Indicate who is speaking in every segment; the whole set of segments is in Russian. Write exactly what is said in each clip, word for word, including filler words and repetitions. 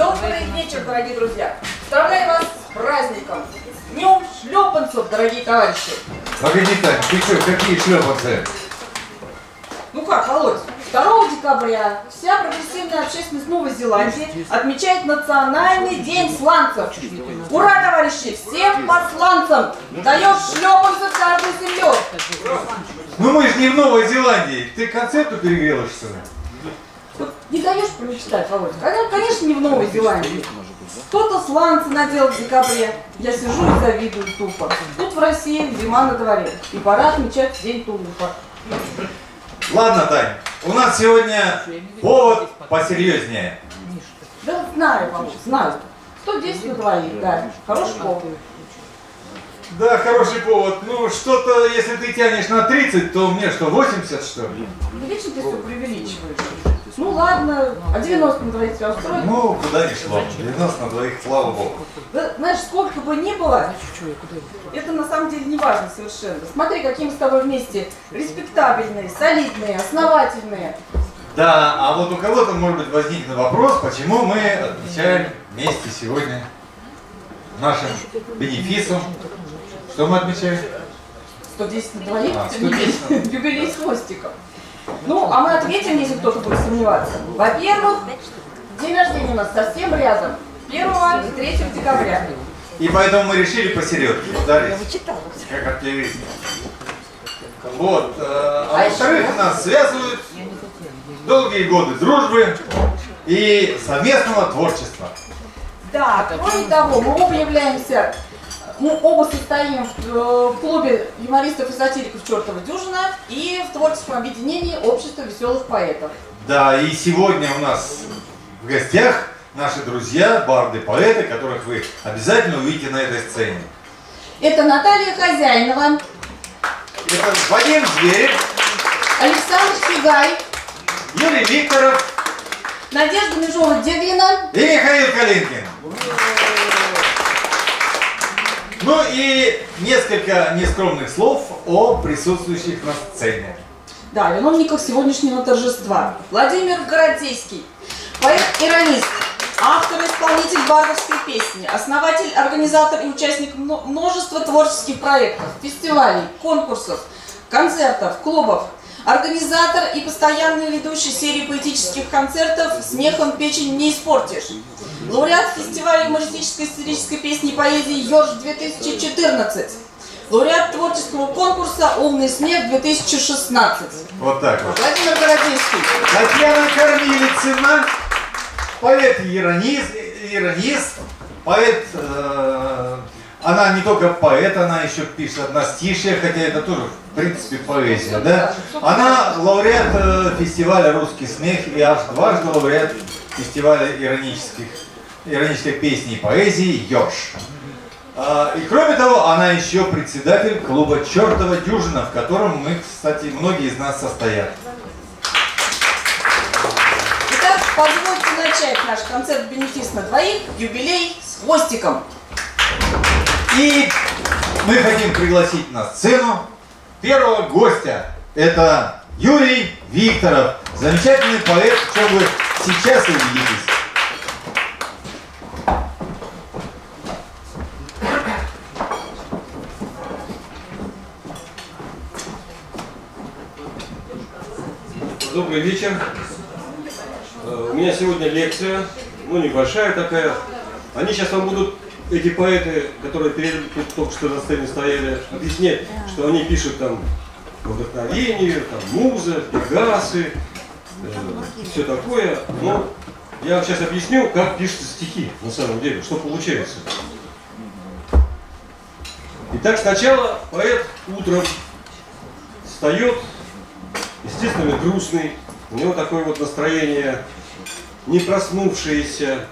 Speaker 1: Добрый вечер, дорогие друзья! Поздравляю вас с праздником! С Днем шлепанцев, дорогие товарищи!
Speaker 2: Погоди-ка, ты что, какие шлепанцы?
Speaker 1: Ну как, Володь, второго декабря вся прогрессивная общественность Новой Зеландии отмечает Национальный день сланцев. Ура, товарищи! Всем посланцам! Даешь шлепанцы в каждую семью!
Speaker 2: Ну мы же не в Новой Зеландии, ты концерту перегрелась, что ли?
Speaker 1: Не даешь прочитать, Володь? Конечно, не в Новой Зеландии. Кто-то сланцы надел в декабре. Я сижу и завидую тупо. Тут в России зима на дворе. И пора отмечать день тулупа.
Speaker 2: Ладно, Тань, у нас сегодня повод посерьезнее.
Speaker 1: Да знаю, Володь, знаю. сто десять на двоих, да. Хороший повод.
Speaker 2: Да, хороший повод. Ну, что-то, если ты тянешь на тридцать, то мне что, восемьдесят, что ли?
Speaker 1: Да вечно ты все преувеличиваешь. Ну ладно, а девяносто на двоих тебя устроит?
Speaker 2: Ну, куда ни шло. девяносто на двоих, слава богу.
Speaker 1: Да, знаешь, сколько бы ни было, это на самом деле не важно совершенно. Смотри, какие мы с тобой вместе респектабельные, солидные, основательные.
Speaker 2: Да, а вот у кого-то, может быть, возникнет вопрос, почему мы отмечаем вместе сегодня нашим бенефисом. Что мы отмечаем?
Speaker 1: сто десять на двоих,
Speaker 2: А, сто десять.
Speaker 1: юбилей с хвостиком. Ну, а мы ответим, если кто-то будет сомневаться. Во-первых, день рождения у нас совсем рядом. первого и третьего декабря.
Speaker 2: И поэтому мы решили посередке ударить, как артиллерист. Вот. А, а во-вторых, нас связывают долгие годы дружбы и совместного творчества.
Speaker 1: Да, кроме того, мы оба являемся, мы оба состоим в, в клубе юмористов и сатириков «Чертова дюжина» и в творческом объединении «Общество веселых поэтов».
Speaker 2: Да, и сегодня у нас в гостях наши друзья, барды, поэты, которых вы обязательно увидите на этой сцене.
Speaker 1: Это Наталья Хозяинова,
Speaker 2: Это Вадим Зверев,
Speaker 1: Александр Фигай,
Speaker 2: Юрий Викторов,
Speaker 1: Надежда Межова-Девина
Speaker 2: и Михаил Калинкин. Ну и несколько нескромных слов о присутствующих на сцене.
Speaker 1: Да, виновниках сегодняшнего торжества. Владимир Городейский, поэт-иронист, автор и исполнитель бардовской песни, основатель, организатор и участник множества творческих проектов, фестивалей, конкурсов, концертов, клубов, организатор и постоянный ведущий серии поэтических концертов «Смехом печень не испортишь», лауреат фестиваля юмористической сатирической песни и поэзии «Ёж-две тысячи четырнадцать», лауреат творческого конкурса «Умный смех две тысячи шестнадцать».
Speaker 2: Вот так вот.
Speaker 1: Владимир Городейский.
Speaker 2: Татьяна Кормилицына, поэт-иронист, иронист, поэт, э, она не только поэт, она еще пишет одностишие, хотя это тоже, в принципе, поэзия, да? Она лауреат э, фестиваля «Русский смех» и аж дважды лауреат фестиваля иронических, иронической песни и поэзии «Ёж». И кроме того, она еще председатель клуба «Чертова дюжина», в котором мы, кстати, многие из нас состоят.
Speaker 1: Итак, позвольте начать наш концерт «Бенефис на двоих», юбилей с хвостиком.
Speaker 2: И мы хотим пригласить на сцену первого гостя. Это Юрий Викторов, замечательный поэт, в чем вы сейчас и убедитесь.
Speaker 3: Добрый вечер. У меня сегодня лекция, ну небольшая такая. Они сейчас вам будут, эти поэты, которые перед, тут только что на сцене стояли, объяснять, что они пишут там вдохновение, там муза, пегасы, э, все такое. Но я вам сейчас объясню, как пишутся стихи на самом деле, что получается. Итак, сначала поэт утром встает, естественно, грустный, у него такое вот настроение, не проснувшееся.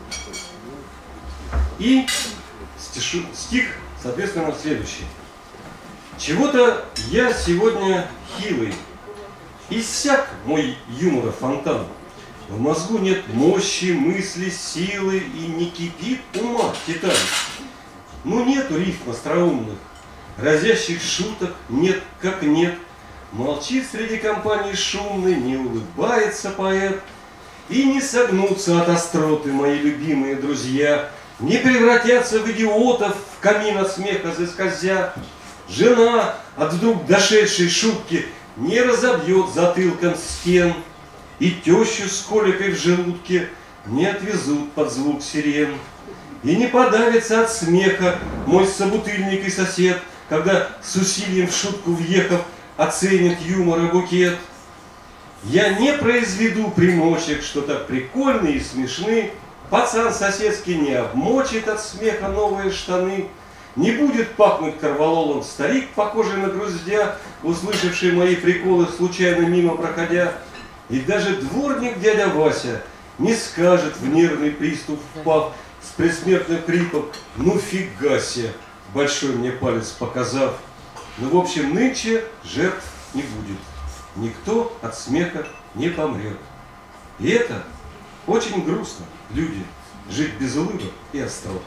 Speaker 3: И стишу, стих, соответственно, следующий. Чего-то я сегодня хилый, иссяк мой юмора фонтан. В мозгу нет мощи, мысли, силы, и не кипит ума титан. Ну нету рифм остроумных, разящих шуток нет как нет. Молчит среди компании шумной, не улыбается поэт. И не согнутся от остроты мои любимые друзья, не превратятся в идиотов, в камин от смеха заскользя. Жена от вдруг дошедшей шутки не разобьет затылком стен, и тещу с коликой в желудке не отвезут под звук сирен. И не подавится от смеха мой собутыльник и сосед, когда с усилием в шутку въехав оценит юмора букет. Я не произведу примочек, что так прикольны и смешны. Пацан соседский не обмочит от смеха новые штаны. Не будет пахнуть корвалолом старик, похожий на груздя, услышавший мои приколы, случайно мимо проходя. И даже дворник дядя Вася не скажет в нервный приступ впав с предсмертным криком: ну фига себе, большой мне палец показав. Ну, в общем, нынче жертв не будет. Никто от смеха не помрет. И это очень грустно, люди, жить без улыбок и острот.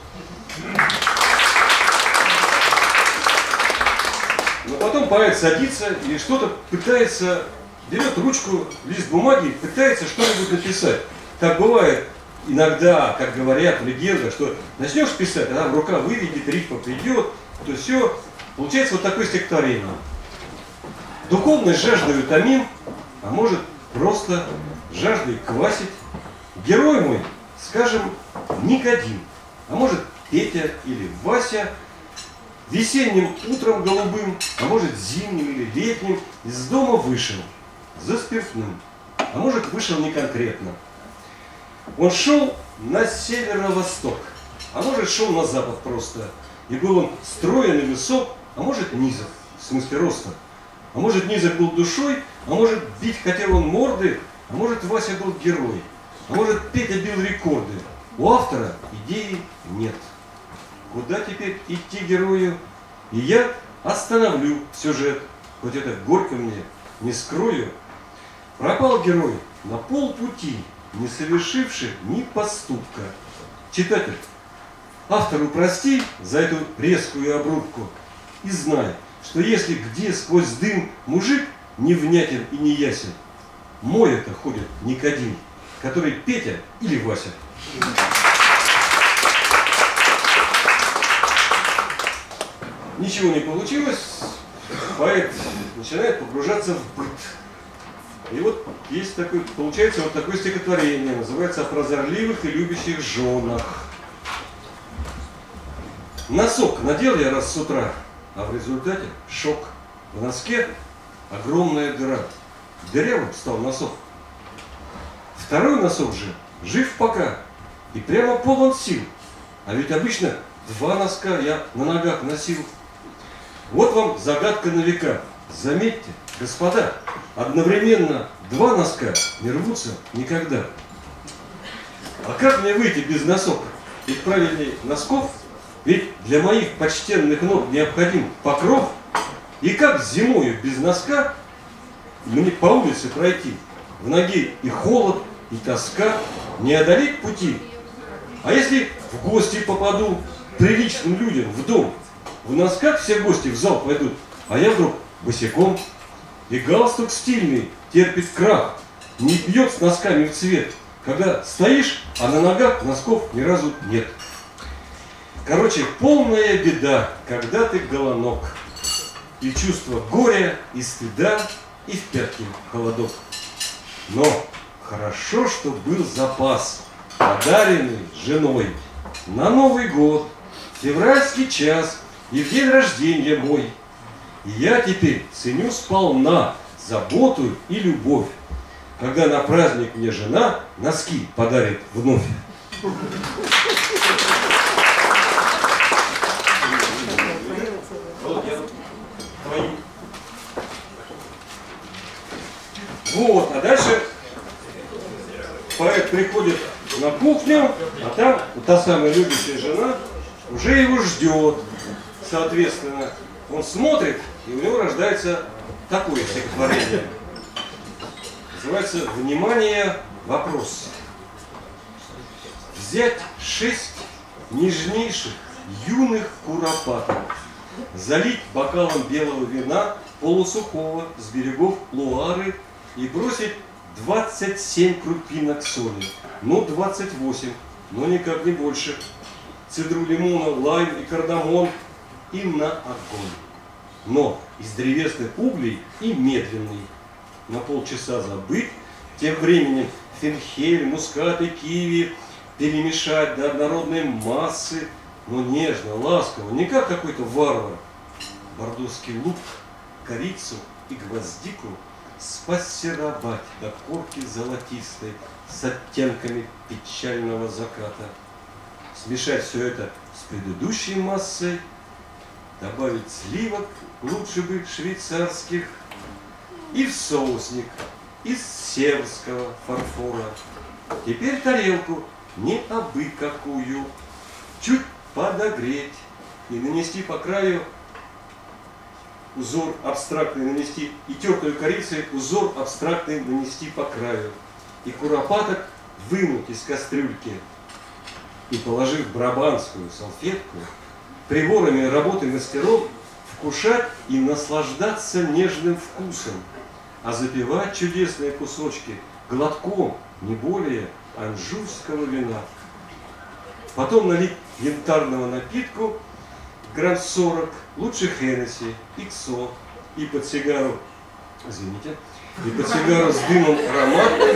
Speaker 3: Но потом поэт садится и что-то пытается, берет ручку, лист бумаги, пытается что-нибудь написать. Так бывает иногда, как говорят в легендах, что начнешь писать, а там рука выведет, рифма придет, то все. Получается вот такое стихотворение. Духовной жаждой томим, а может просто жаждой квасить. Герой мой, скажем, Никодим, а может Петя или Вася, весенним утром голубым, а может зимним или летним, из дома вышел за спиртным, а может вышел не конкретно. Он шел на северо-восток, а может шел на запад просто. И был он строен и высок, а может низок, в смысле роста. А может низок был душой, а может бить хотел он морды, а может Вася был герой, а может Петя бил рекорды. У автора идеи нет. Куда теперь идти герою? И я остановлю сюжет, хоть это горько мне, не скрою. Пропал герой на полпути, не совершивший ни поступка. Читатель, автору прости за эту резкую обрубку и знай, что если где сквозь дым мужик невнятен и неясен, мой это ходит Никодим, который Петя или Вася. Ничего не получилось, поэт начинает погружаться в быт. И вот есть такой, получается вот такое стихотворение, называется «О прозорливых и любящих женах». Носок надел я раз с утра, а в результате шок. В носке огромная дыра. Дырявым стал носок. Второй носок же жив пока и прямо полон сил. А ведь обычно два носка я на ногах носил. Вот вам загадка на века. Заметьте, господа, одновременно два носка не рвутся никогда. А как мне выйти без носок? Ведь правильнее носков, ведь для моих почтенных ног необходим покров. И как зимою без носка мне по улице пройти? В ноге и холод, и тоска, не одолеть пути. А если в гости попаду приличным людям в дом, в носках все гости в зал пойдут, а я вдруг босиком, и галстук стильный терпит крах, не бьет с носками в цвет, когда стоишь, а на ногах носков ни разу нет. Короче, полная беда, когда ты голонок, и чувство горя, и стыда, и в пятки холодок. Но хорошо, что был запас, подаренный женой на Новый год, февральский час и в день рождения мой. И я теперь ценю сполна заботу и любовь, когда на праздник мне жена носки подарит вновь. Вот, а дальше поэт приходит на кухню, а там та самая любящая жена уже его ждет. Соответственно, он смотрит, и у него рождается такое стихотворение. Называется «Внимание, вопрос». Взять шесть нежнейших юных куропаток, залить бокалом белого вина полусухого с берегов Луары и бросить двадцать семь крупинок соли, ну двадцать восемь, но никак не больше. Цедру лимона, лайм и кардамон и на огонь. Но из древесных углей и медленный. На полчаса забыть, тем временем фенхель, мускат и киви перемешать до однородной массы, но нежно, ласково, не как какой-то варвар. Бордоский лук, корицу и гвоздику спассеровать до корки золотистой с оттенками печального заката. Смешать все это с предыдущей массой, добавить сливок, лучше бы швейцарских, и в соусник из северского фарфора. Теперь тарелку, не абы какую, чуть подогреть и нанести по краю узор абстрактный нанести, и тертую корицей узор абстрактный нанести по краю. И куропаток вынуть из кастрюльки и, положив брабанскую салфетку, приборами работы мастеров вкушать и наслаждаться нежным вкусом, а запивать чудесные кусочки глотком, не более, анжурского вина. Потом налить янтарного напитку грамм сорок, лучше Хеннесси, иксо, и под сигару, извините, и под сигару с дымом ароматным,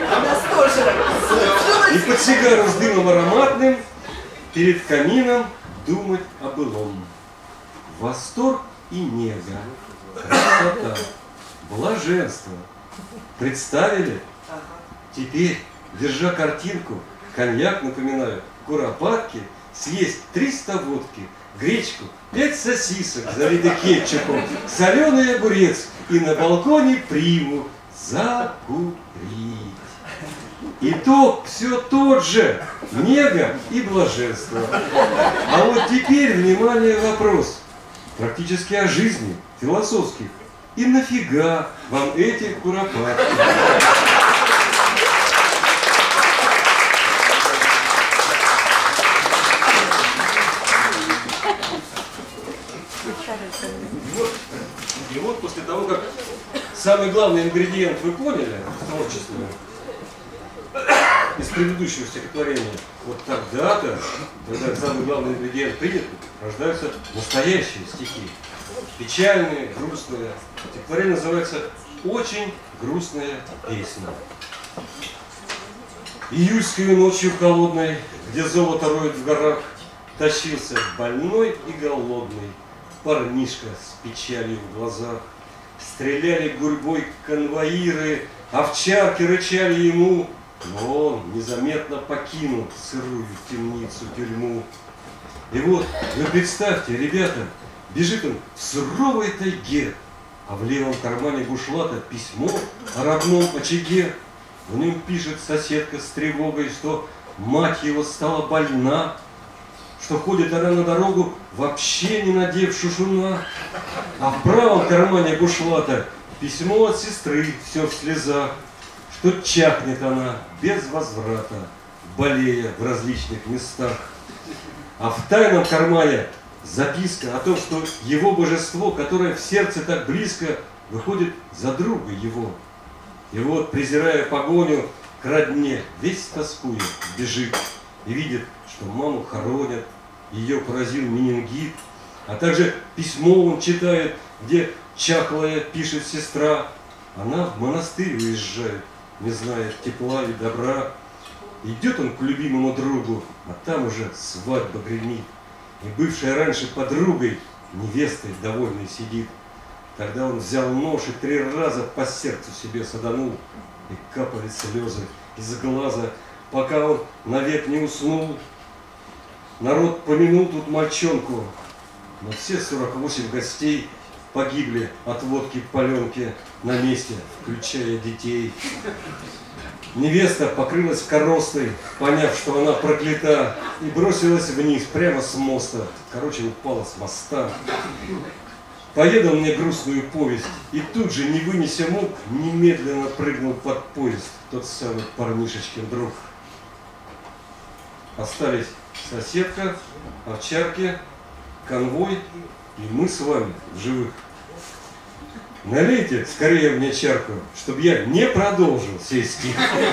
Speaker 3: и под сигару с дымом ароматным перед камином думать о былом. Восторг и нега, красота, блаженство. Представили? Теперь, держа картинку, коньяк, напоминаю, куропатки, съесть триста водки, гречку, пять сосисок, залитых кетчупом, соленый огурец и на балконе приму закурить. Итог все тот же, нега и блаженство. А вот теперь, внимание, вопрос. Практически о жизни, философский. И нафига вам эти куропатки? И вот после того, как самый главный ингредиент вы поняли в творчестве из предыдущего стихотворения, вот тогда-то, когда самый главный ингредиент принят, рождаются настоящие стихи. Печальные, грустные. Стихотворение называется «Очень грустная песня». Июльской ночью холодной, где золото роет в горах, тащился больной и голодный парнишка с печалью в глазах. Стреляли гурьбой конвоиры, овчарки рычали ему, но он незаметно покинул сырую темницу-тюрьму. И вот, вы представьте, ребята, бежит он в суровой тайге, а в левом кармане бушлата письмо о родном очаге. В нем пишет соседка с тревогой, что мать его стала больна, что ходит она на дорогу, вообще не надев шушуна. А в правом кармане бушлата письмо от сестры, все в слезах, что чахнет она без возврата, болея в различных местах. А в тайном кармане записка о том, что его божество, которое в сердце так близко, выходит за друга его. И вот, презирая погоню к родне, весь тоскует, бежит и видит, что маму хоронят, ее поразил менингит, а также письмо он читает, где чахлая пишет сестра. Она в монастырь уезжает, не зная тепла и добра. Идет он к любимому другу, а там уже свадьба гремит. И бывшая раньше подругой, невестой довольной сидит. Тогда он взял нож и три раза по сердцу себе саданул, и капали слезы из глаза, пока он навек не уснул. Народ помянул тут мальчонку, но все сорок восемь гостей погибли от водки паленки на месте, включая детей. Невеста покрылась коростой, поняв, что она проклята, и бросилась вниз, прямо с моста. Короче, упала с моста. Поведал мне грустную повесть, и тут же, не вынеся мук, немедленно прыгнул под поезд тот самый парнишечкин друг. Остались соседка, овчарки, конвой и мы с вами в живых. налейте скорее мне чарку, чтобы я не продолжил сей стих.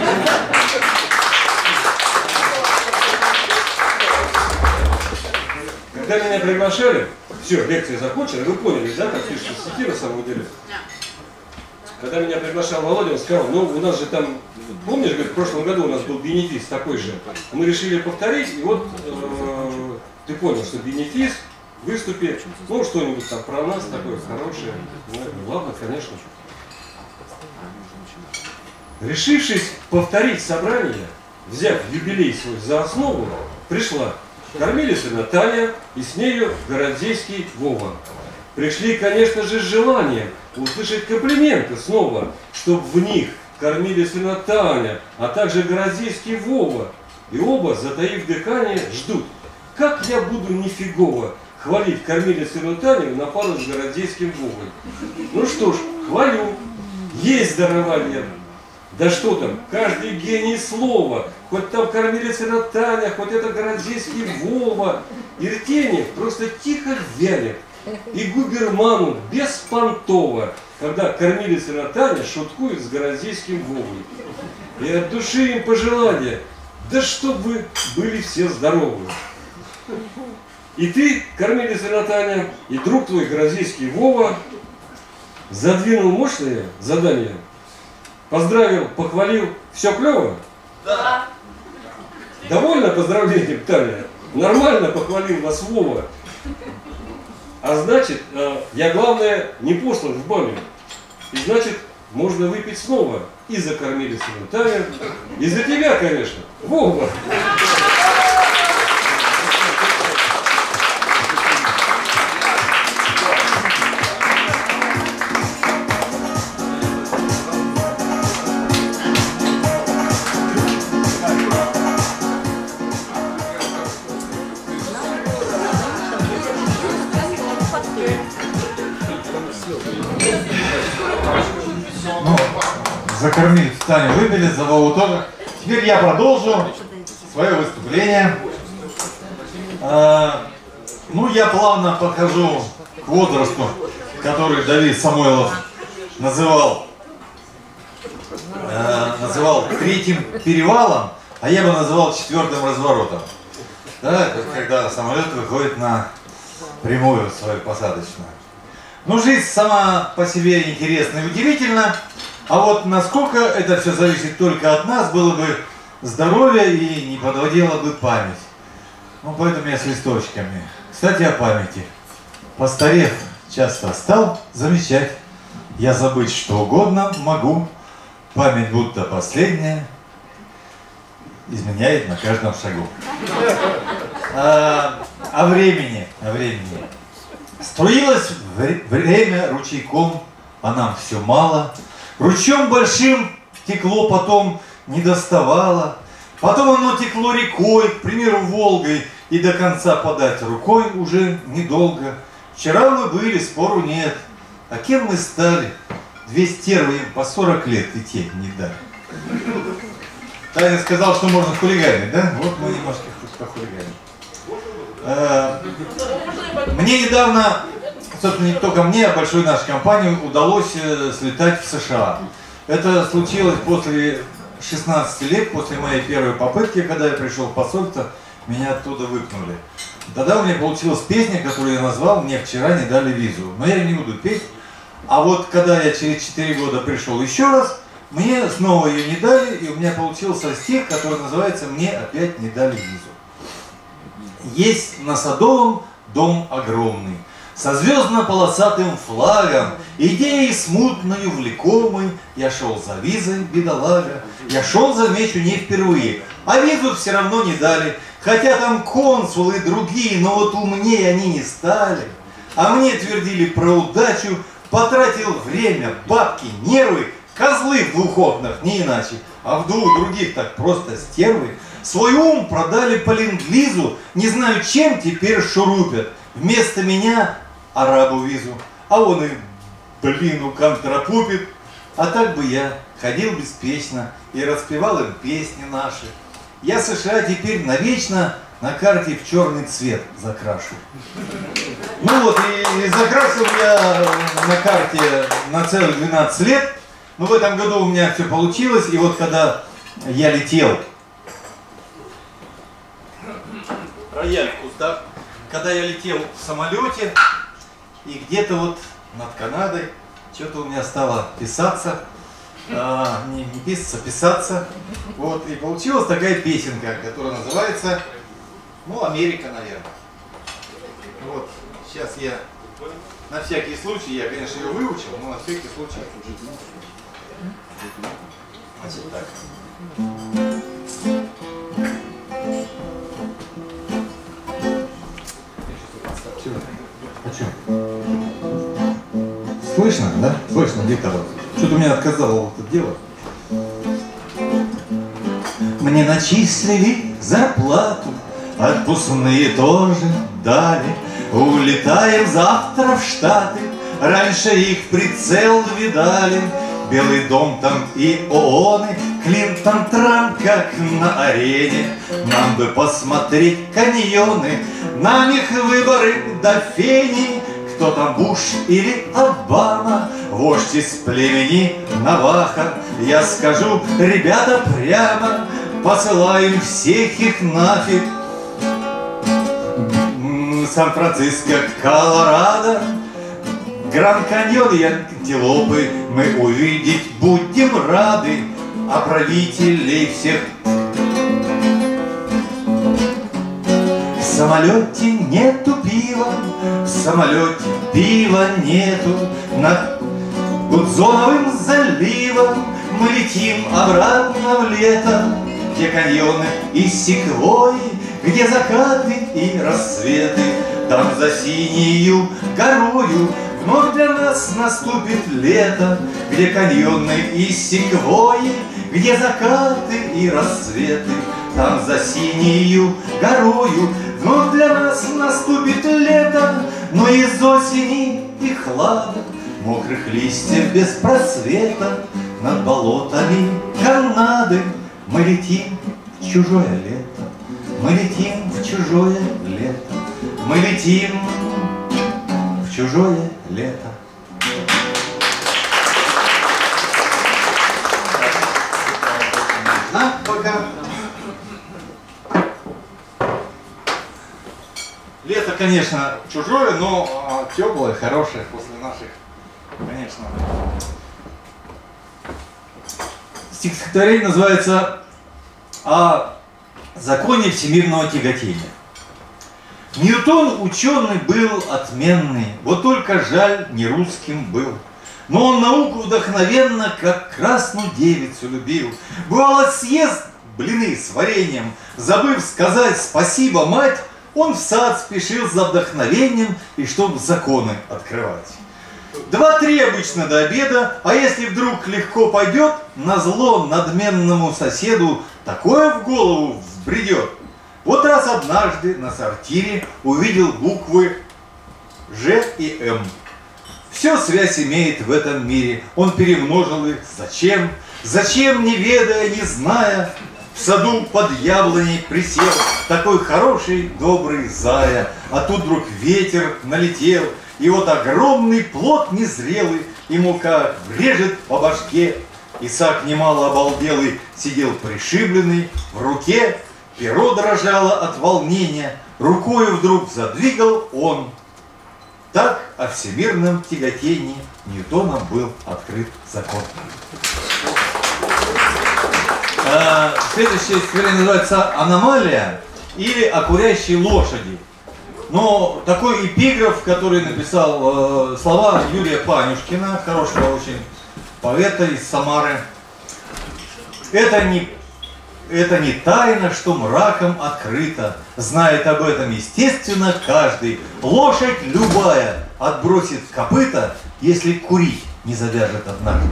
Speaker 3: Когда меня приглашали, все, лекция закончена, вы поняли, да, как пишут стихи на самом деле? Когда меня приглашал Володя, он сказал, ну у нас же там, помнишь, говорит, в прошлом году у нас был бенефис такой же. Мы решили повторить, и вот э, ты понял, что бенефис, выступи, ну что-нибудь там про нас такое хорошее. Ну, ладно, конечно. Решившись повторить собрание, взяв юбилей свой за основу, пришла Кормилицына Таня и с нею Городзейский Вова. Пришли, конечно же, с желанием услышать комплименты снова, чтоб в них Кормилицына Таня, а также Городзейский Вова. И оба, затаив дыхание, ждут. Как я буду нифигово хвалить Кормилицыну Таню на пару с Городзейским Вовой? Ну что ж, хвалю. Есть дарование. Да что там, каждый гений слова, хоть там Кормилицына Таня, хоть это Городзейский Вова, и ртение просто тихо вянет. И губерману беспонтово, когда Кормилицына Таня шуткует с Городзейским Вовой. И от души им пожелания, да чтоб вы были все здоровы. И ты, Кормилицына Таня, и друг твой Городзейский Вова задвинул мощное задание. Поздравил, похвалил, все клево?
Speaker 1: Да.
Speaker 3: Довольно поздравлением, Таня? Нормально похвалил вас Вова. А значит, я, главное, не послан в баню. И значит, можно выпить снова и за Кормилицыну Таню, и за тебя, конечно, Вова.
Speaker 2: Ну, за Кормилицыну Таню выпили, за Вову тоже. Теперь я продолжу свое выступление. А, ну, я плавно подхожу к возрасту, который Давид Самойлов называл, а, называл третьим перевалом, а я бы называл четвертым разворотом. Да, когда самолет выходит на прямую свою посадочную. Ну, жизнь сама по себе интересна и удивительна, а вот насколько это все зависит только от нас, было бы здоровье и не подводила бы память. Ну, поэтому я с листочками. Кстати, о памяти. Постарев, часто стал замечать, я забыть что угодно могу, память будто последняя, изменяет на каждом шагу. А, о времени, о времени. Струилось время ручейком, а нам все мало. Ручьем большим текло, потом не доставало. Потом оно текло рекой, к примеру, Волгой, и до конца подать рукой уже недолго. Вчера мы были, спору нет. А кем мы стали? Две стервы им по сорок лет и те не дали. Таня сказал, что можно хулиганить, да? Вот мы немножко похулиганим. Мне недавно, собственно, не только мне, а большой нашей компании удалось слетать в США. Это случилось после шестнадцати лет, после моей первой попытки, когда я пришел в посольство, меня оттуда выпнули. Тогда у меня получилась песня, которую я назвал «Мне вчера не дали визу». Но я не буду петь. А вот когда я через четыре года пришел еще раз, мне снова ее не дали, и у меня получился стих, который называется «Мне опять не дали визу». Есть на Садовом дом огромный, со звездно-полосатым флагом, идеей смутною влекомой. Я шел за визой, бедолага, я шел, замечу, не впервые, а визу все равно не дали, хотя там консулы другие, но вот умнее они не стали. А мне твердили про удачу, потратил время, бабки, нервы, козлы в двух окнах, не иначе, а в двух других так просто стервы. Свой ум продали по ленд-лизу, не знаю, чем теперь шурупят. Вместо меня арабу визу, а он и, блин, контрапупит. А так бы я ходил беспечно и распевал им песни наши. Я США теперь навечно на карте в черный цвет закрашу. Ну вот, и, и закрасил я на карте на целых двенадцать лет. Но в этом году у меня все получилось. И вот когда я летел... Рояль в кустах. Когда я летел в самолете, и где-то вот над Канадой что-то у меня стало писаться. А, не, не писаться, писаться. Вот, и получилась такая песенка, которая называется, ну, Америка, наверное. Вот, сейчас я, на всякий случай, я, конечно, ее выучил, но на всякий случай. Значит, так. Слышно, да? Слышно, диктор. Что-то у меня отказало это дело. Мне начислили зарплату, отпускные тоже дали. Улетаем завтра в Штаты, раньше их прицел видали. Белый дом там и ООНы, Клинтон, Трамп, как на арене. Нам бы посмотреть каньоны, нам их выборы до фени. Кто там, Буш или Обама, вождь из племени Наваха? Я скажу, ребята, прямо посылаем всех их нафиг. Сан-Франциско, Колорадо, Гранд-Каньон и антилопы мы увидеть будем рады, а правителей всех в самолете нету пива, в самолете пива нету. Над Гудзоновым заливом мы летим обратно в лето, где каньоны и секвойи, где закаты и рассветы. Там за синею горою вновь для нас наступит лето, где каньоны и секвойи, где закаты и рассветы. Там за синею горою вновь для нас наступит лето, но из осени и хлада, мокрых листьев без просвета, над болотами Канады мы летим в чужое лето, мы летим в чужое лето, мы летим в чужое лето. Нам пока лето, конечно, чужое, но теплое, хорошее после наших, конечно. Стихотворение называется «О законе всемирного тяготения». Ньютон ученый был отменный, вот только жаль, не русским был. Но он науку вдохновенно, как красную девицу любил. Бывало, съест блины с вареньем, забыв сказать спасибо, мать, он в сад спешил за вдохновением, и чтоб законы открывать. Два-три обычно до обеда, а если вдруг легко пойдет, назло надменному соседу такое в голову взбредет. Вот раз однажды на сортире увидел буквы Ж и М. Все связь имеет в этом мире, он перемножил их. Зачем? Зачем, не ведая, не зная, в саду под яблоней присел такой хороший, добрый зая, а тут вдруг ветер налетел, и вот огромный плод незрелый ему как врежет по башке. Исаак немало обалделый сидел пришибленный, в руке перо дрожало от волнения, рукою вдруг задвигал он. Так о всемирном тяготении Ньютоном был открыт закон. А, следующее стихотворение называется «Аномалия» или «О курящей лошади». Но такой эпиграф, который написал э, слова Юрия Панюшкина, хорошего очень поэта из Самары. Это не, это не тайна, что мраком открыто. Знает об этом, естественно, каждый. Лошадь любая отбросит копыта, если курить не завяжет однажды.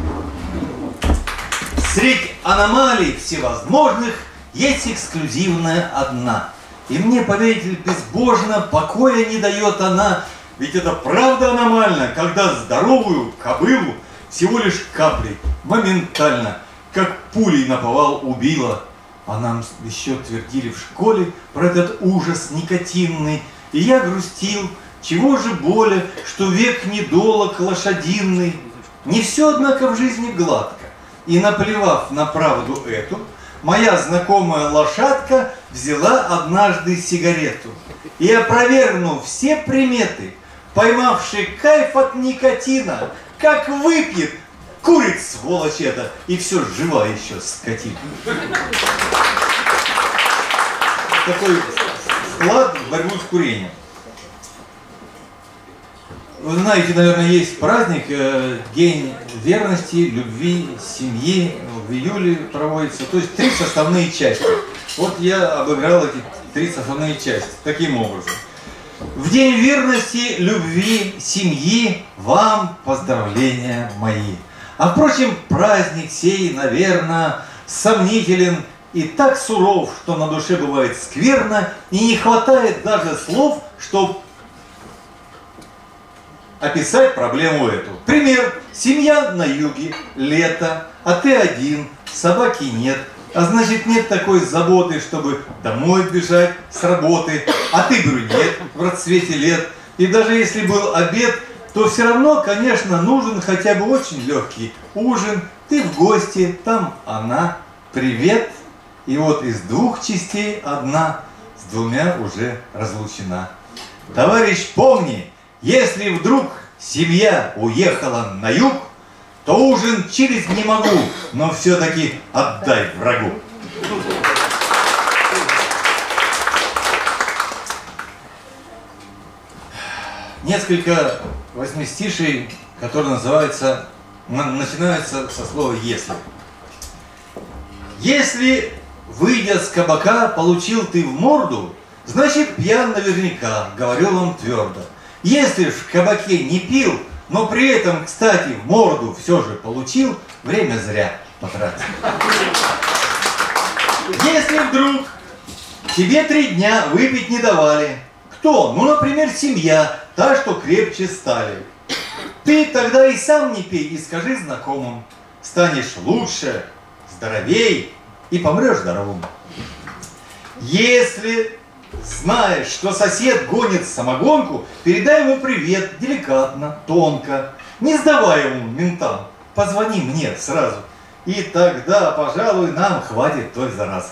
Speaker 2: Средь аномалий всевозможных есть эксклюзивная одна. И мне, поверитель, безбожно покоя не дает она. Ведь это правда аномально, когда здоровую кобылу всего лишь каплей моментально, как пулей наповал, убила. А нам еще твердили в школе про этот ужас никотинный. И я грустил, чего же более, что век недолог лошадиный. Не все, однако, в жизни гладко. И наплевав на правду эту, моя знакомая лошадка взяла однажды сигарету. И, опровергнув все приметы, поймавший кайф от никотина, как выпьет, курит, сволочь это, и все жива еще скотина. Такой вклад в борьбу с курением. Вы знаете, наверное, есть праздник, э, День верности, любви, семьи, в июле проводится. То есть три составные части. Вот я обыграл эти три составные части таким образом. В День верности, любви, семьи вам поздравления мои. А впрочем, праздник сей, наверное, сомнителен и так суров, что на душе бывает скверно, и не хватает даже слов, чтобы описать проблему эту. Пример. Семья на юге, лето, а ты один, собаки нет. А значит, нет такой заботы, чтобы домой бежать с работы. А ты брюнет в расцвете лет. И даже если был обед, то все равно, конечно, нужен хотя бы очень легкий ужин. Ты в гости, там она, привет. И вот из двух частей одна с двумя уже разлучена. Товарищ, помни, если вдруг семья уехала на юг, то ужин через не могу, но все-таки отдай врагу. Несколько восьмистишей, которые называются, начинаются со слова «если». Если, выйдя с кабака, получил ты в морду, значит, пьян наверняка, говорю вам твердо. Если ж в кабаке не пил, но при этом, кстати, в морду все же получил, время зря потратил. Если вдруг тебе три дня выпить не давали, кто? Ну, например, семья, та, что крепче стали. Ты тогда и сам не пей, и скажи знакомым, станешь лучше, здоровей и помрешь здоровым. Если знаешь, что сосед гонит самогонку, передай ему привет, деликатно, тонко. Не сдавай ему ментам, позвони мне сразу. И тогда, пожалуй, нам хватит той заразы.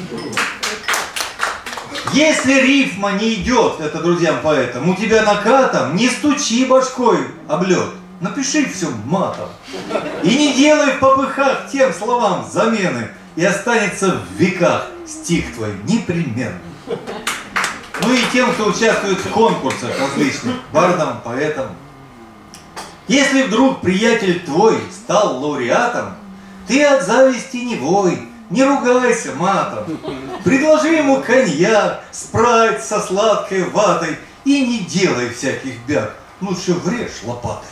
Speaker 2: Если рифма не идет, это друзьям-поэтам, у тебя накатом, не стучи башкой об лед. Напиши все матом. И не делай в попыхах тем словам замены, и останется в веках стих твой непременно. Ну и тем, кто участвует в конкурсах различных, бардам, поэтам. Если вдруг приятель твой стал лауреатом, ты от зависти не вой, не ругайся матом. Предложи ему коньяк, спрайт со сладкой ватой и не делай всяких бяд, лучше врежь лопатой.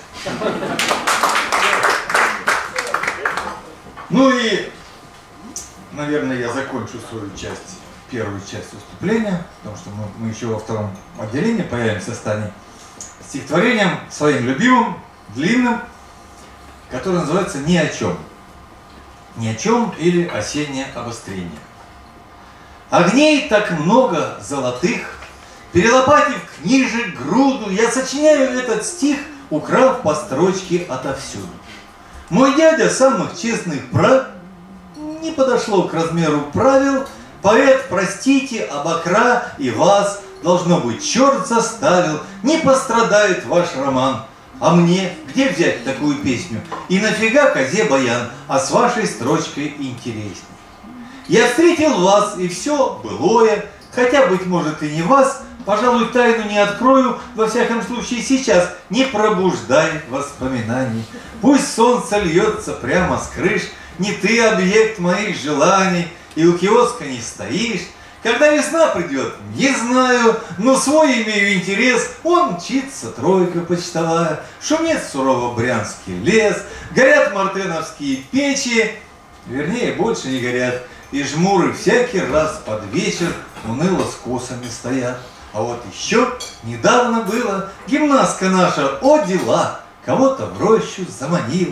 Speaker 2: Ну и, наверное, я закончу свою часть, первую часть выступления, потому что мы, мы еще во втором отделении появимся с Таней, стихотворением своим любимым, длинным, которое называется «Ни о чем». «Ни о чем» или «Осеннее обострение». Огней так много золотых, перелопатив книжек груду, я сочиняю этот стих, украв по строчке отовсюду. Мой дядя самых честных прав не подошло к размеру правил. Поэт, простите, обокра и вас, должно быть, черт заставил. Не пострадает ваш роман. А мне где взять такую песню? И нафига козе баян, а с вашей строчкой интересней. Я встретил вас, и все былое, хотя, быть может, и не вас, пожалуй, тайну не открою, во всяком случае сейчас, не пробуждай воспоминаний. Пусть солнце льется прямо с крыш, не ты объект моих желаний, и у киоска не стоишь. Когда весна придет, не знаю, но свой имею интерес. Он мчится, тройка почтовая, шумит сурово брянский лес, горят мартеновские печи, вернее, больше не горят, и жмуры всякий раз под вечер уныло с косами стоят. А вот еще недавно было, гимнастка наша, о дела, кого-то в рощу заманила,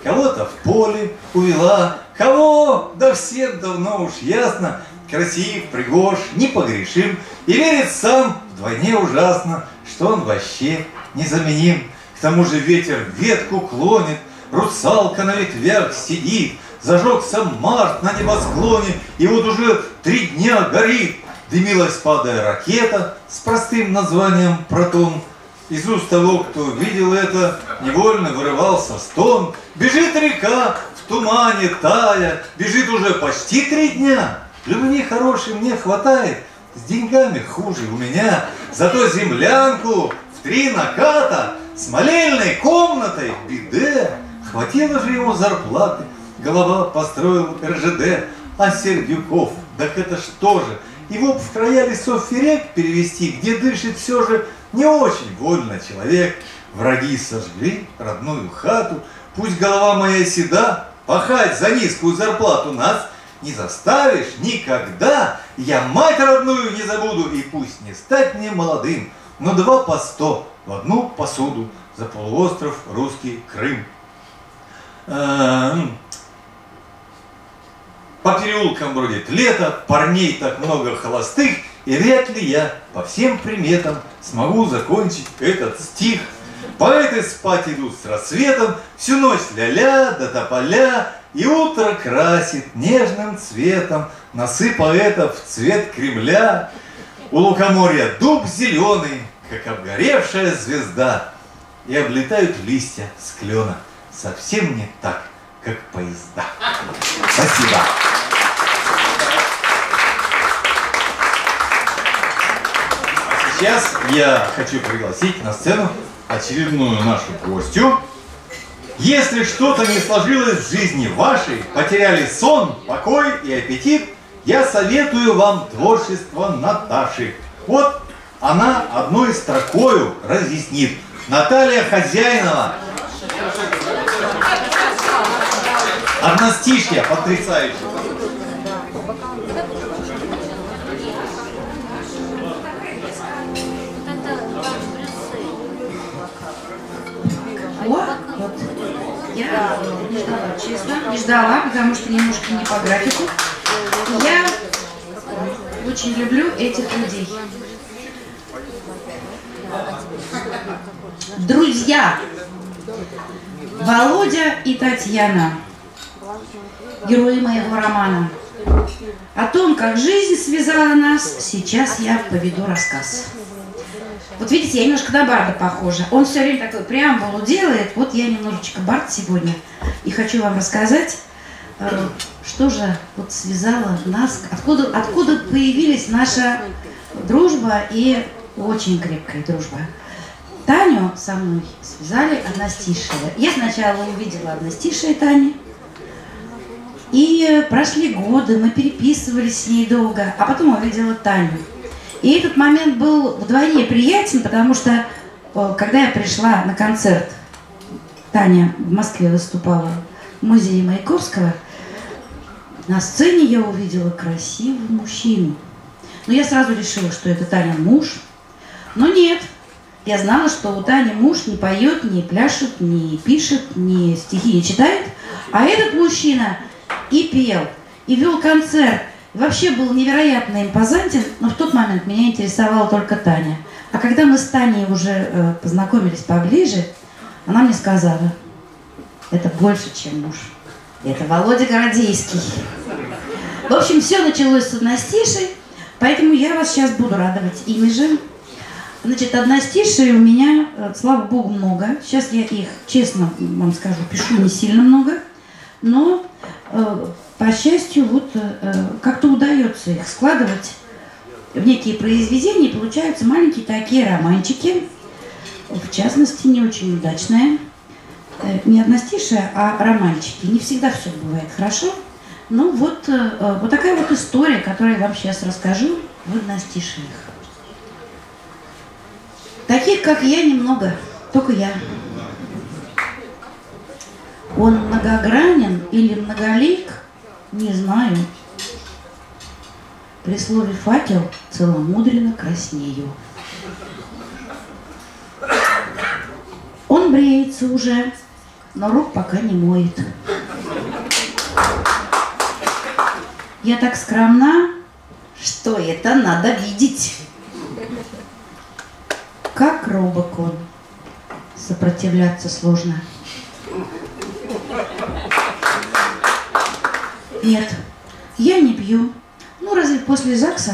Speaker 2: кого-то в поле увела, кого, да всем давно уж ясно, красив, пригож, непогрешим, и верит сам вдвойне ужасно, что он вообще незаменим. К тому же ветер ветку клонит, русалка на ветвях сидит, зажегся март на небосклоне, и вот уже три дня горит. Дымилась, падая, ракета с простым названием «Протон». Из уст того, кто видел это, невольно вырывался стон. Бежит река в тумане тая, бежит уже почти три дня. Любви хорошей мне хватает, с деньгами хуже у меня. Зато землянку в три наката с молельной комнатой биде. Хватило же ему зарплаты, голова построил эр жэ дэ. А Сердюков, так это что же? Его в края лесов и рек перевести, где дышит все же не очень вольно человек. Враги сожгли родную хату, пусть голова моя седа, пахать за низкую зарплату нас не заставишь никогда. Я мать родную не забуду, и пусть не стать мне молодым, но два по сто в одну посуду за полуостров русский Крым. По переулкам бродит лето, парней так много холостых, и вряд ли я по всем приметам смогу закончить этот стих. Поэты спать идут с рассветом, всю ночь ля-ля да тополя, и утро красит нежным цветом носы поэтов в цвет Кремля. У лукоморья дуб зеленый, как обгоревшая звезда, и облетают листья с клена совсем не так, как поезда. Спасибо. Сейчас я хочу пригласить на сцену очередную нашу гостью. Если что-то не сложилось в жизни вашей, потеряли сон, покой и аппетит, я советую вам творчество Наташи. Вот она одной строкою разъяснит. Наталья Хозяинова. Одностишье потрясающее.
Speaker 4: О, вот. Я не ждала, честно, не ждала, потому что немножко не по графику. Я очень люблю этих людей. Друзья, Володя и Татьяна, герои моего романа. О том, как жизнь связала нас, сейчас я поведу рассказ. Вот видите, я немножко на Барда похожа. Он все время такой преамбулу делает. Вот я немножечко Бард сегодня. И хочу вам рассказать, что же вот связало нас, откуда, откуда появилась наша дружба и очень крепкая дружба. Таню со мной связали одностишие. Я сначала увидела одностишие Тани. И прошли годы, мы переписывались с ней долго, а потом увидела Таню. И этот момент был вдвойне приятен, потому что, когда я пришла на концерт, Таня в Москве выступала в музее Маяковского, на сцене я увидела красивого мужчину. Но я сразу решила, что это Таня муж. Но нет, я знала, что у Тани муж не поет, не пляшет, не пишет, не стихи не читает, а этот мужчина и пел, и вел концерт. И вообще был невероятно импозантен, но в тот момент меня интересовала только Таня. А когда мы с Таней уже э, познакомились поближе, она мне сказала: это больше, чем муж. Это Володя Городейский. В общем, все началось с одностишей, поэтому я вас сейчас буду радовать ими же. Значит, одностишей у меня, слава богу, много. Сейчас я их, честно вам скажу, пишу не сильно много, но... Э, По счастью, вот э, как-то удается их складывать в некие произведения, получаются маленькие такие романчики, в частности, не очень удачные, э, не одностишие, а романчики. Не всегда все бывает хорошо, но вот, э, вот такая вот история, которую я вам сейчас расскажу в одностишиях. Таких, как я, немного, только я. Он многогранен или многолик? Не знаю. При слове «факел» целомудренно краснею. Он бреется уже, но рук пока не моет. Я так скромна, что это надо видеть. Как робок он. Сопротивляться сложно. Нет, я не пью. Ну, разве после ЗАГСа?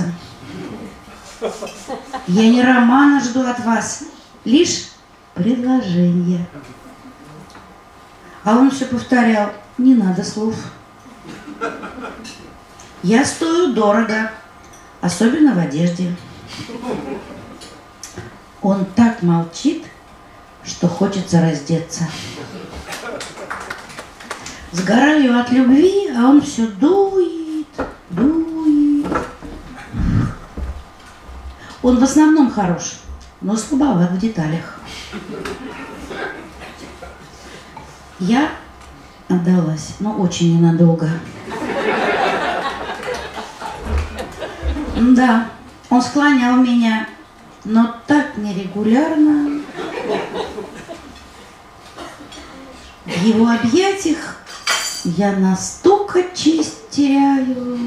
Speaker 4: Я не романа жду от вас, лишь предложение. А он все повторял, не надо слов. Я стою дорого, особенно в одежде. Он так молчит, что хочется раздеться. Сгораю от любви, а он все дует, дует. Он в основном хорош, но слабоват в деталях. Я отдалась, но очень ненадолго. Да, он склонял меня, но так нерегулярно. В его объятиях я настолько честь теряю.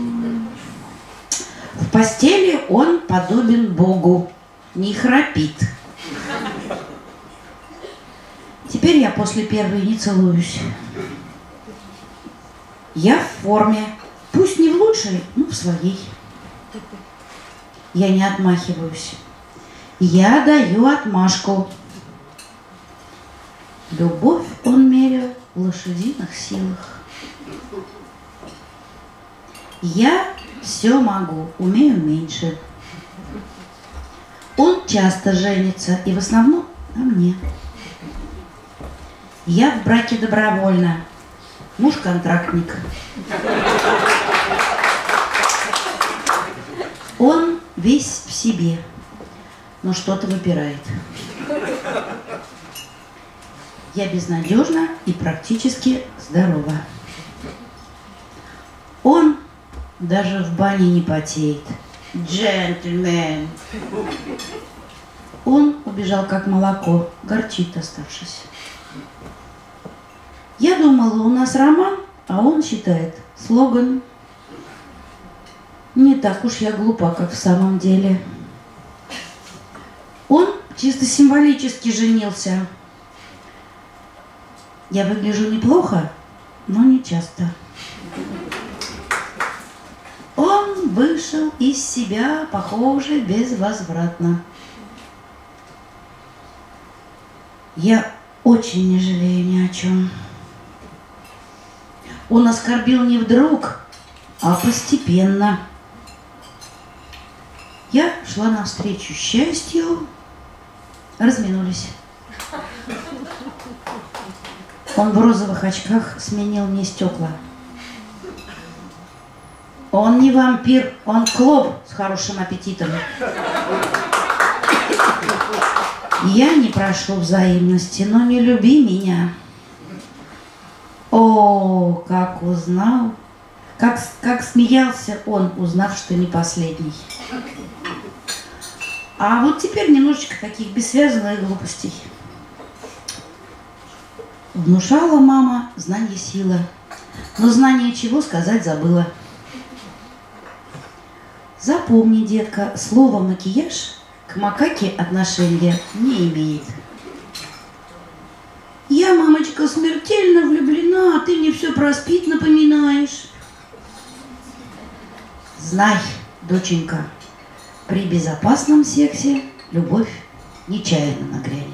Speaker 4: В постели он подобен Богу, не храпит. Теперь я после первой не целуюсь. Я в форме, пусть не в лучшей, но в своей. Я не отмахиваюсь. Я даю отмашку. Любовь он мерил в лошадиных силах. Я все могу, умею меньше. Он часто женится, и в основном на мне. Я в браке добровольно. Муж контрактник. Он весь в себе, но что-то выпирает. Я безнадежна и практически здорова. Он даже в бане не потеет. Джентльмен. Он убежал как молоко, горчит оставшись. Я думала, у нас роман, а он считает слоган. Не так уж я глупа, как в самом деле. Он чисто символически женился. Я выгляжу неплохо, но не часто. Он вышел из себя, похоже, безвозвратно. Я очень не жалею ни о чем. Он оскорбил не вдруг, а постепенно. Я шла навстречу счастью, разминулись. Он в розовых очках сменил мне стекла. Он не вампир, он клоп с хорошим аппетитом. Я не прошу взаимности, но не люби меня. О, как узнал, как, как смеялся он, узнав, что не последний. А вот теперь немножечко таких бессвязных глупостей. Внушала мама, знание сила, но знание чего сказать забыла. Запомни, детка, слово макияж к макаке отношения не имеет. Я, мамочка, смертельно влюблена, а ты мне все про спид напоминаешь. Знай, доченька, при безопасном сексе любовь нечаянно нагрянет.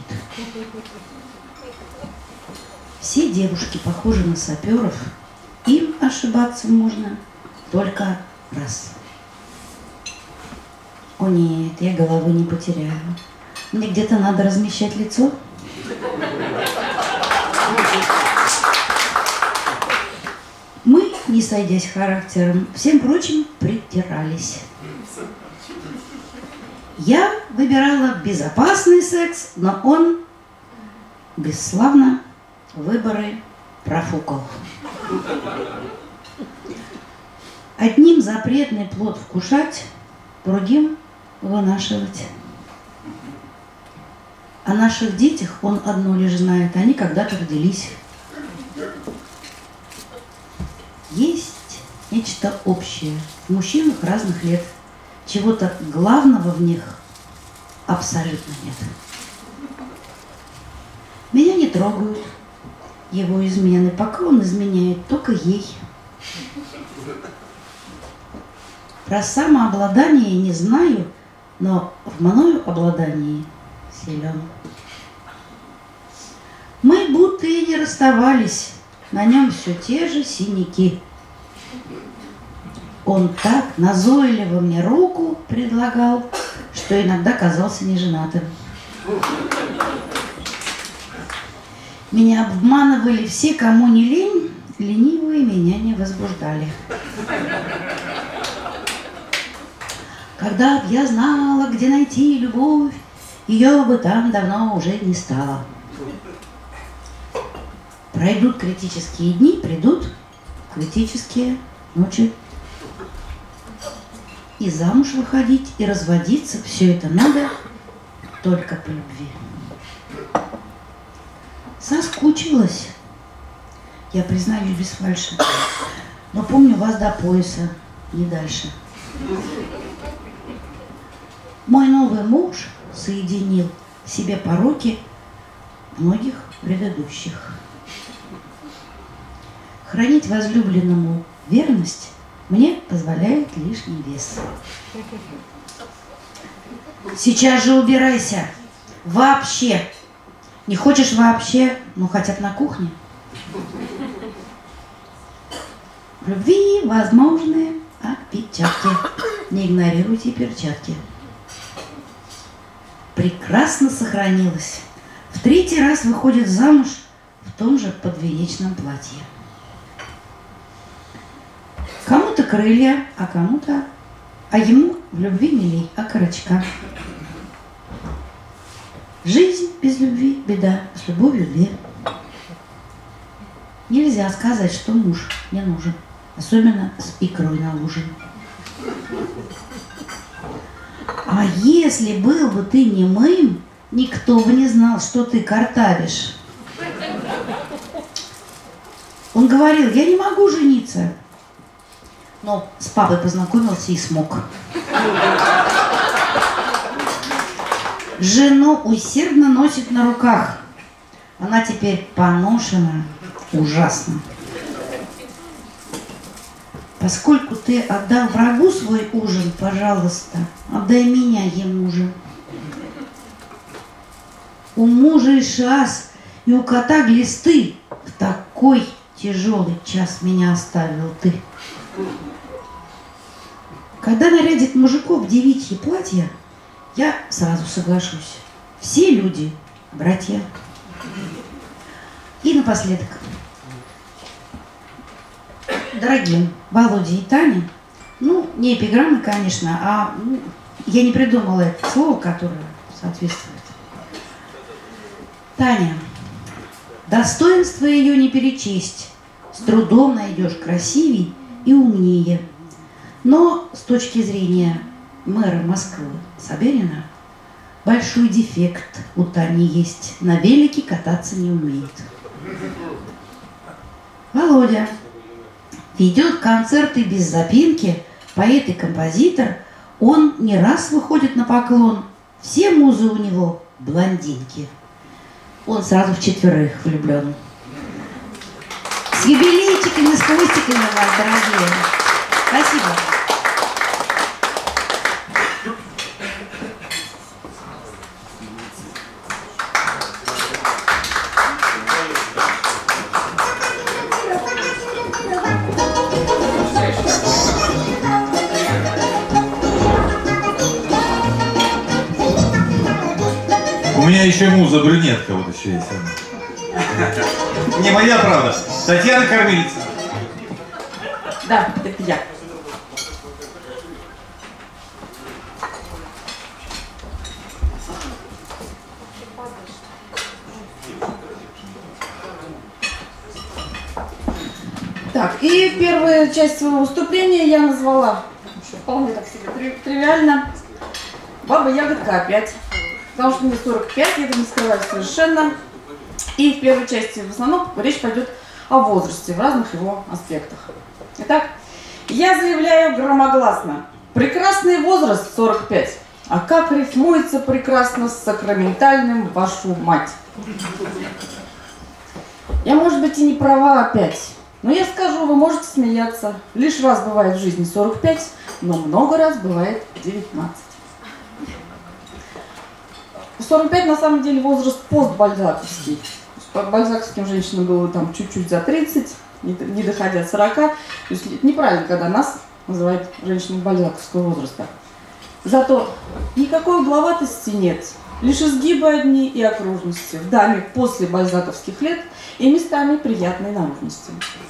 Speaker 4: Все девушки похожи на саперов, им ошибаться можно только раз. О нет, я головы не потеряю. Мне где-то надо размещать лицо. Мы, не сойдясь характером, всем прочим притирались. Я выбирала безопасный секс, но он бесславно выборы профукал. Одним запретный плод вкушать, другим вынашивать. О наших детях он одно лишь знает, они когда-то родились. нечто общее в мужчинах разных лет. Чего-то главного в них абсолютно нет. Меня не трогают его измены, пока он изменяет только ей. Про самообладание не знаю, но в мною обладании силен. Мы будто и не расставались, на нем все те же синяки. Он так назойливо мне руку предлагал, что иногда казался неженатым. Меня обманывали все, кому не лень, ленивые меня не возбуждали. Когда б я знала, где найти любовь, ее бы там давно уже не стало. Пройдут критические дни, придут критические ночи. И замуж выходить, и разводиться, все это надо только по любви. Соскучилась, я признаюсь без фальши, но помню вас до пояса, не дальше. Мой новый муж соединил в себе пороки многих предыдущих. Хранить возлюбленному верность мне позволяет лишний вес. Сейчас же убирайся. Вообще. Не хочешь вообще, ну хотя бы на кухне. В любви возможны опечатки. Не игнорируйте перчатки. Прекрасно сохранилась. В третий раз выходит замуж в том же подвенечном платье. Кому-то крылья, а кому-то, а ему в любви милей окорочка. Жизнь без любви – беда, с любовью две. Нельзя сказать, что муж не нужен, особенно с икрой на ужин. А если был бы ты немым, никто бы не знал, что ты картавишь. Он говорил, я не могу жениться. Но с папой познакомился и смог. Жену усердно носит на руках. Она теперь поношена ужасно. Поскольку ты отдал врагу свой ужин, пожалуйста, отдай меня ему же. У мужа и шас, и у кота глисты. В такой тяжелый час меня оставил ты. Когда нарядит мужиков в девичье платье, я сразу соглашусь. Все люди – братья. И напоследок. Дорогим Володе и Тане, ну, не эпиграммы, конечно, а ну, я не придумала это слово, которое соответствует. Таня, достоинство ее не перечесть, с трудом найдешь красивей и умнее. Но с точки зрения мэра Москвы Собянина, большой дефект у Тани есть. На велике кататься не умеет. Володя ведет концерты без запинки, поэт и композитор. Он не раз выходит на поклон. Все музы у него блондинки. Он сразу в четверых влюблен. С юбилейчиками, с хвостиками вас, дорогие. Спасибо.
Speaker 2: У меня еще муза брюнетка вот еще есть. Не моя, правда. Татьяна Кормилица.
Speaker 1: Да, это я. Так, и первую часть своего выступления я назвала, что вполне так себе три, тривиально, «Баба Ягодка опять». Потому что мне сорок пять, я это не скрываю совершенно. И в первой части в основном речь пойдет о возрасте в разных его аспектах. Итак, Я заявляю громогласно. Прекрасный возраст сорок пять. А как рифмуется прекрасно с сакраментальным «вашу мать». Я, может быть, и не права опять. Но я скажу, вы можете смеяться. Лишь раз бывает в жизни сорок пять, но много раз бывает девятнадцать. сорок пять на самом деле возраст постбальзаковский. Бальзаковским женщинам было там чуть-чуть за тридцать, не доходя до сорока. То есть это неправильно, когда нас называют женщинами бальзаковского возраста. Зато никакой угловатости нет. Лишь изгибы одни и окружности в даме после бальзаковских лет и местами приятной наружности.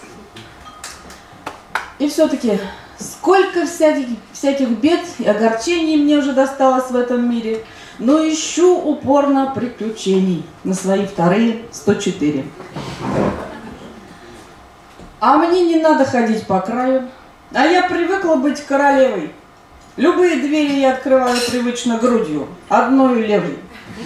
Speaker 1: И все-таки сколько всяких, всяких бед и огорчений мне уже досталось в этом мире, но ищу упорно приключений на свои вторые сто четыре. А мне не надо ходить по краю, а я привыкла быть королевой. Любые двери я открываю привычно грудью, одной левой.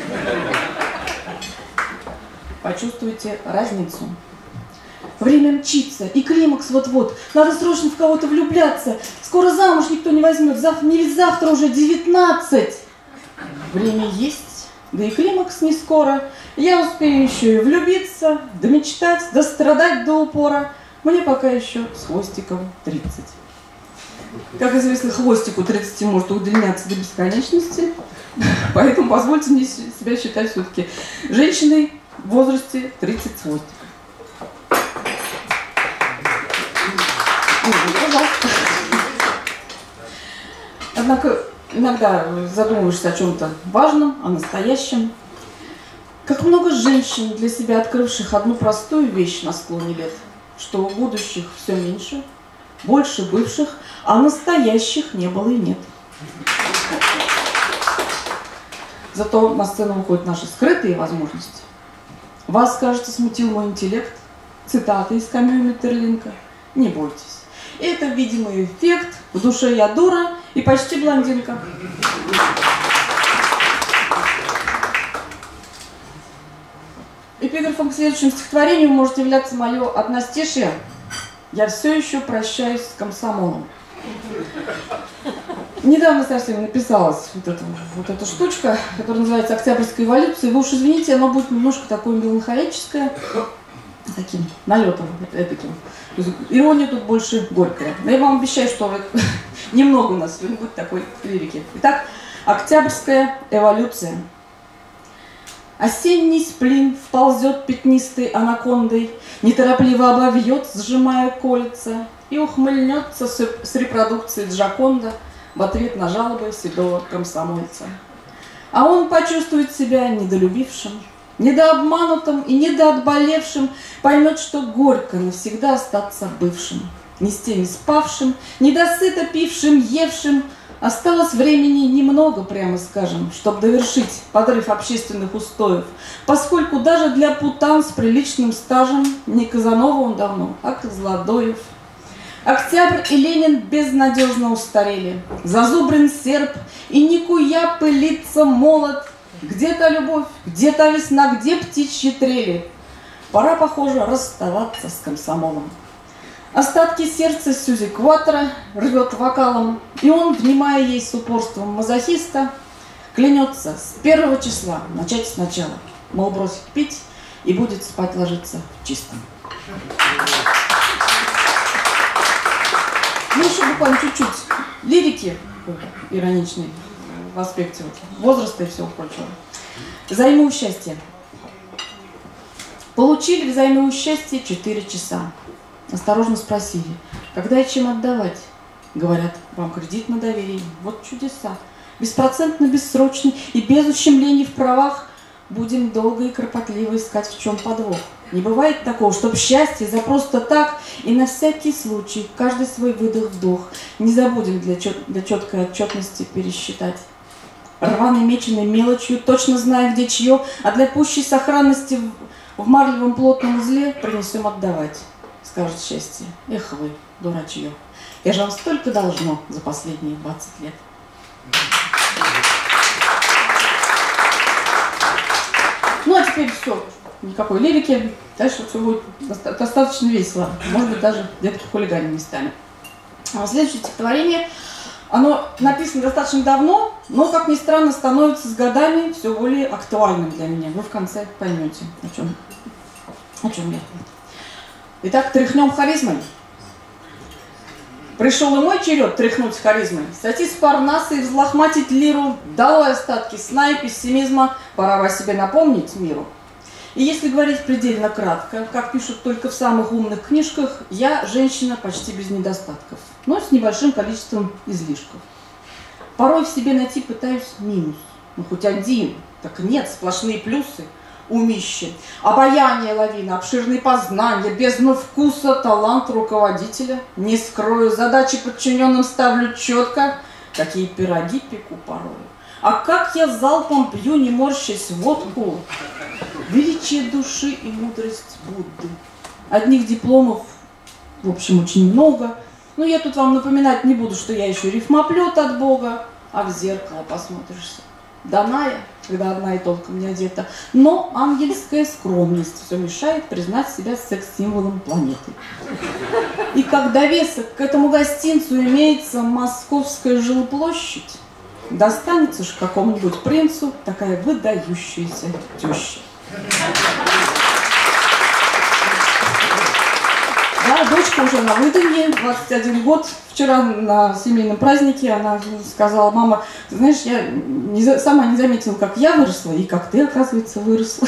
Speaker 1: Почувствуйте разницу. Время мчится, и климакс вот-вот. Надо срочно в кого-то влюбляться. Скоро замуж никто не возьмет, завтра, не ведь завтра уже девятнадцать. Время есть, да и климакс не скоро. Я успею еще и влюбиться, да мечтать, да страдать до упора. Мне пока еще с хвостиком тридцать. Как известно, хвостик у тридцати может удлиняться до бесконечности, поэтому позвольте мне себя считать все-таки женщиной в возрасте тридцать с хвостиком. Однако иногда задумываешься о чем-то важном, о настоящем. Как много женщин, для себя открывших одну простую вещь на склоне лет, что у будущих все меньше, больше бывших, а настоящих не было и нет. Зато на сцену выходят наши скрытые возможности. Вас, кажется, смутил мой интеллект, цитаты из Камю и Метерлинка. Не бойтесь. Это видимый эффект, в душе я дура и почти блондинка. Эпиграфом к следующему стихотворению может являться мое одностишие. Я все еще прощаюсь с комсомолом. Недавно совсем написалась вот эта, вот эта штучка, которая называется «Октябрьская эволюция». Вы уж извините, оно будет немножко такое меланхолическое, таким налетом эпиким. Ирония тут больше горькая. Но я вам обещаю, что немного у нас сегодня будет такой лирики. Итак, «Октябрьская эволюция». Осенний сплин вползет пятнистой анакондой, неторопливо обовьет, сжимая кольца, и ухмыльнется с репродукцией Джаконда в ответ на жалобы седого комсомольца. А он почувствует себя недолюбившим, недообманутым и недоотболевшим, поймет, что горько навсегда остаться бывшим, не с теми спавшим, недосыто пившим, евшим. Осталось времени немного, прямо скажем, чтобы довершить подрыв общественных устоев, поскольку даже для путан с приличным стажем не Казанова он давно, а Козлодоев. Октябрь и Ленин безнадежно устарели, зазубрен серп, и никуя пылится молот. Где-то любовь, где-то весна, где птичьи трели. Пора, похоже, расставаться с комсомолом. Остатки сердца Сьюзи Кватро рвет вокалом, и он, внимая ей с упорством мазохиста, клянется с первого числа начать сначала, мол, бросить пить и будет спать ложиться в чистом. Ну, еще буквально чуть-чуть лирики ироничной в аспекте вот, возраста и всего прочего. Взаймы счастья. Получили взаймы счастья четыре часа. Осторожно спросили, когда и чем отдавать? Говорят, вам кредит на доверие. Вот чудеса. Беспроцентно, бессрочный и без ущемлений в правах. Будем долго и кропотливо искать, в чем подвох. Не бывает такого, чтоб счастье за просто так и на всякий случай каждый свой выдох-вдох не забудем для, чет для четкой отчетности пересчитать. Рваной меченой мелочью, точно зная, где чье, а для пущей сохранности в, в марлевом плотном узле принесем отдавать. Скажет счастье, эх вы, дурачье, я же вам столько должно за последние двадцать лет. Ну а теперь все, никакой лирики, дальше все будет достаточно весело, может быть даже где-то хулиганим местами. Следующее стихотворение, оно написано достаточно давно, но, как ни странно, становится с годами все более актуальным для меня. Вы в конце поймете, о чем, о чем я. Итак, тряхнем харизмой. Пришел и мой черед тряхнуть харизмой, сойти с Парнаса и взлохматить лиру, долой остатки сна и пессимизма, пора о себе напомнить миру. И если говорить предельно кратко, как пишут только в самых умных книжках, я женщина почти без недостатков, но с небольшим количеством излишков. Порой в себе найти пытаюсь минус, ну хоть один, так нет, сплошные плюсы. Умище, обаяние лавина, обширные познания, бездну вкуса, талант руководителя. Не скрою, задачи подчиненным ставлю четко, какие пироги пеку порою. А как я залпом пью, не морщась, водку, величие души и мудрость Будды. Одних дипломов, в общем, очень много, но я тут вам напоминать не буду, что я еще рифмоплет от Бога, а в зеркало посмотришься. Даная, когда одна и толком не одета, но ангельская скромность все мешает признать себя секс-символом планеты. И как довесок к этому гостинцу имеется московская жилплощадь, достанется ж какому-нибудь принцу такая выдающаяся теща. Да, дочка уже на выданье, двадцать один год. Вчера на семейном празднике она сказала: мама, ты знаешь, я не, сама не заметила, как я выросла, и как ты, оказывается, выросла.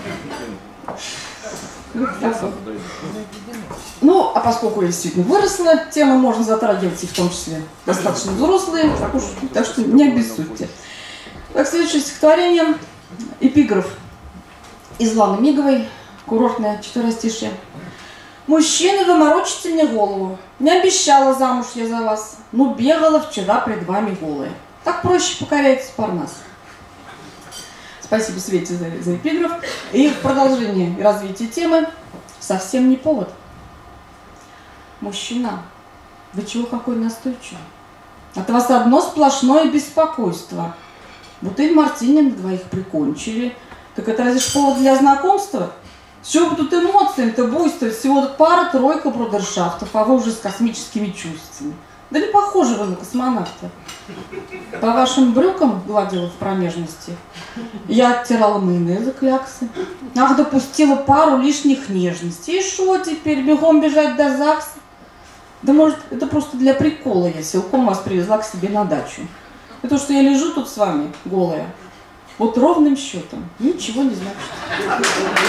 Speaker 1: Ну, а поскольку я действительно выросла, темы можно затрагивать и в том числе достаточно взрослые, так, уж, так что не обессудьте. Так, следующее стихотворение, эпиграф из Ланы Миговой, курортное четверостишье. Мужчины, вы морочите мне голову. Не обещала замуж я за вас, но бегала вчера пред вами голая. Так проще покоряется Парнас. Спасибо Свете за, за эпиграф. И в продолжение и развитие темы совсем не повод. Мужчина, вы чего какой настойчивый? От вас одно сплошное беспокойство. Бутыль мартини на двоих прикончили. Так это разве ж повод для знакомства? С чего бы тут эмоциями-то буйствовать? Всего тут пара-тройка брудершафтов, а вы уже с космическими чувствами. Да не похожи вы на космонавта. По вашим брюкам гладила в промежности. Я оттирала майонезы кляксы. Ах, допустила пару лишних нежностей. И шо теперь, бегом бежать до ЗАГСа? Да может, это просто для прикола я силком вас привезла к себе на дачу. И то, что я лежу тут с вами, голая, вот ровным счетом ничего не значит.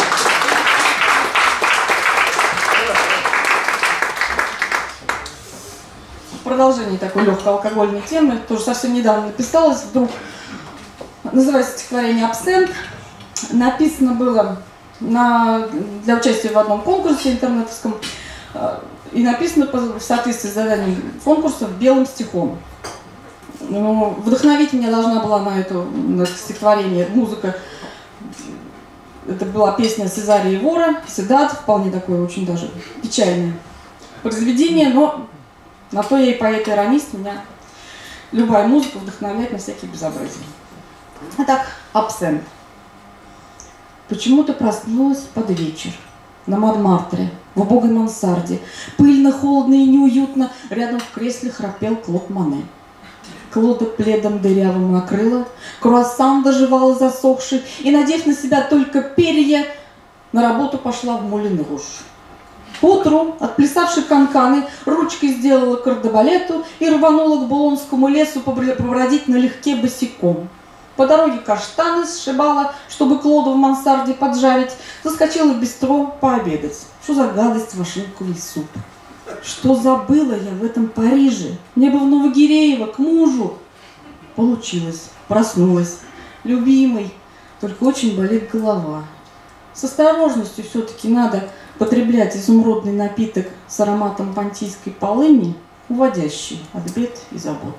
Speaker 1: Продолжение такой легкой алкогольной темы, тоже совсем недавно написалось, вдруг называется стихотворение «Абсент». Написано было на, для участия в одном конкурсе интернетовском, и написано в соответствии с заданием конкурса белым стихом. Ну, вдохновить меня должна была на это, на это стихотворение музыка. Это была песня Сезария Вора, Седат, вполне такое очень даже печальное произведение, но на то я и поэт-иронист, меня любая музыка вдохновляет на всякие безобразия. Итак, «Абсент». Почему-то проснулась под вечер на Монмартре, в убогой мансарде. Пыльно, холодно и неуютно, рядом в кресле храпел Клод Моне. Клода пледом дырявым накрыла, круассан доживала засохший, и, надев на себя только перья, на работу пошла в Мулен Руж. Поутру, отплясавши канканы, ручкой сделала кардебалету и рванула к Булонскому лесу побродить налегке босиком. По дороге каштаны сшибала, чтобы Клоду в мансарде поджарить, заскочила в бистро пообедать. Что за гадость вашенковый суп? Что забыла я в этом Париже? Мне бы в Новогиреево, к мужу. Получилось, проснулась. Любимый, только очень болит голова. С осторожностью все-таки надо потреблять изумрудный напиток с ароматом понтийской полыни, уводящий от бед и забот.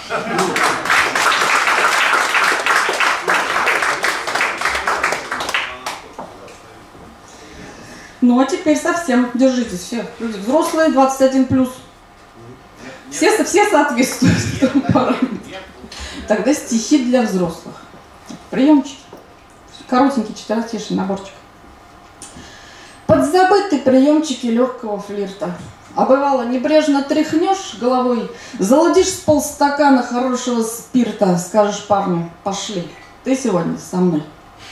Speaker 1: Ну а теперь совсем держитесь, все люди взрослые, двадцать один плюс. Все, все соответствуют этому параметру. Тогда стихи для взрослых. Приемчики. Коротенький четверостиший наборчик. Подзабыты приемчики легкого флирта. А бывало, небрежно тряхнешь головой, заладишь с полстакана хорошего спирта, скажешь парню: пошли, ты сегодня со мной.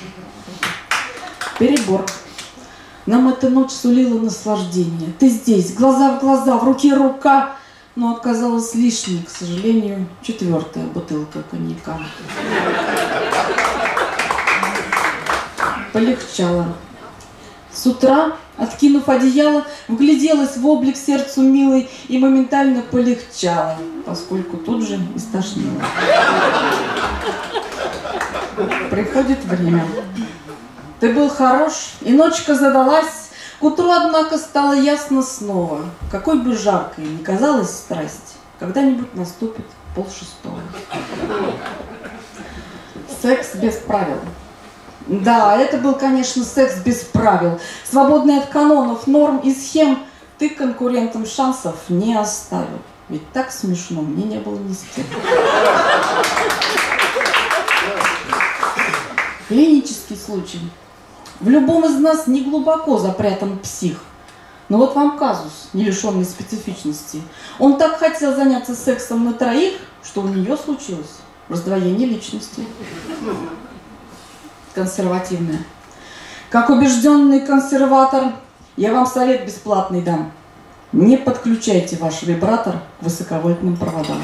Speaker 1: Перебор. Нам эта ночь сулила наслаждение. Ты здесь, глаза в глаза, в руке рука. Но оказалось лишней, к сожалению, четвертая бутылка коньяка. Полегчало. С утра, откинув одеяло, вгляделась в облик сердцу милой и моментально полегчало, поскольку тут же и стошнило. Приходит время. Ты был хорош, и ночка задалась. К утру, однако, стало ясно снова, какой бы жаркой ни казалась страсть, когда-нибудь наступит полшестого. Секс без правил. Да, это был, конечно, секс без правил, свободный от канонов, норм и схем. Ты конкурентам шансов не оставил. Ведь так смешно мне не было ни с кем. Клинический случай. В любом из нас не глубоко запрятан псих. Но вот вам казус, не лишенный специфичности. Он так хотел заняться сексом на троих, что у нее случилось раздвоение личности. Консервативная. Как убежденный консерватор, я вам совет бесплатный дам. Не подключайте ваш вибратор к высоковольтным проводам.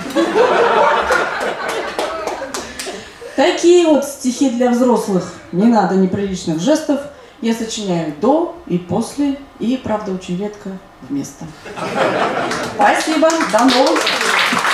Speaker 1: Такие вот стихи для взрослых. Не надо неприличных жестов. Я сочиняю до и после, и, правда, очень редко вместо. Спасибо. До новых встреч.